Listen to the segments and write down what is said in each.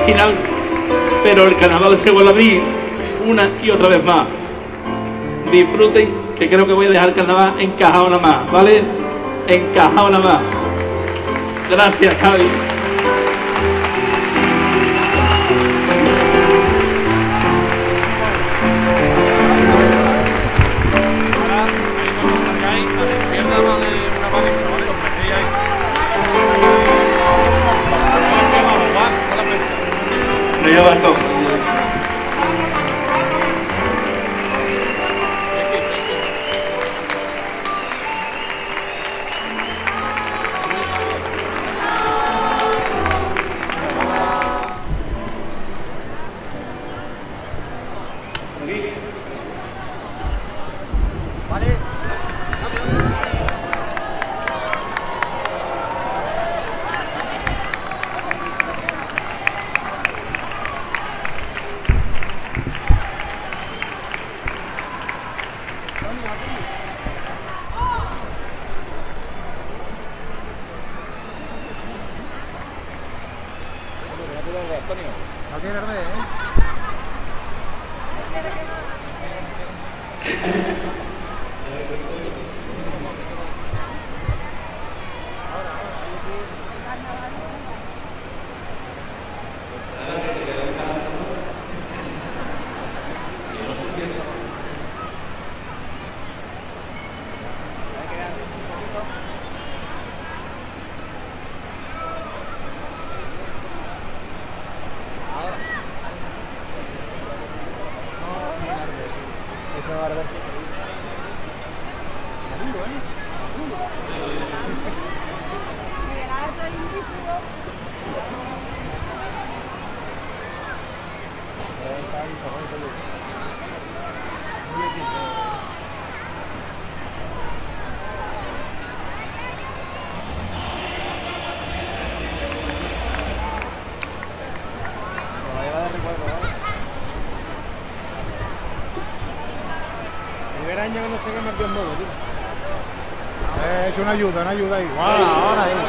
final, pero el carnaval se vuelve a abrir una y otra vez más. Disfruten, que creo que voy a dejar el carnaval encajado nada más, ¿vale? Encajado nada más. Gracias, Javi. Me lleva esto. No tiene remedio, primer año que no se quema el Dios nuevo, tío. Es una ayuda ahí. Ahora ahí.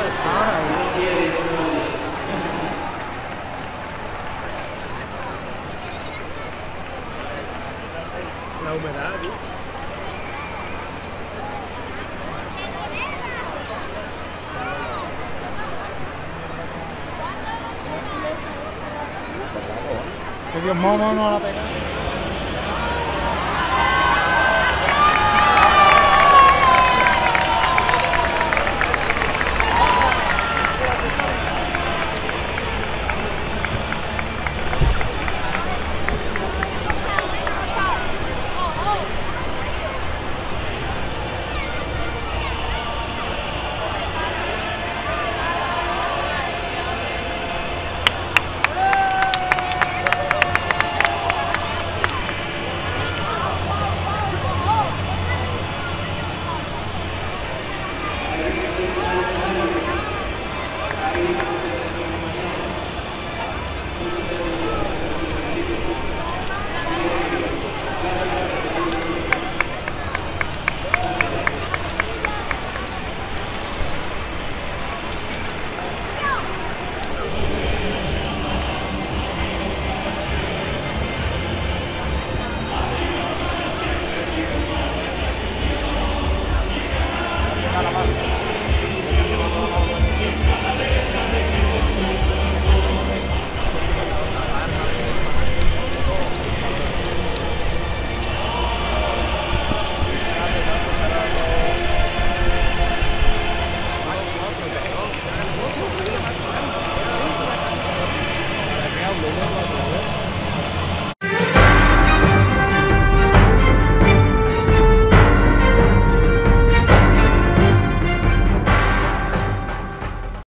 La humedad, tío. Que Dios momo no la pega.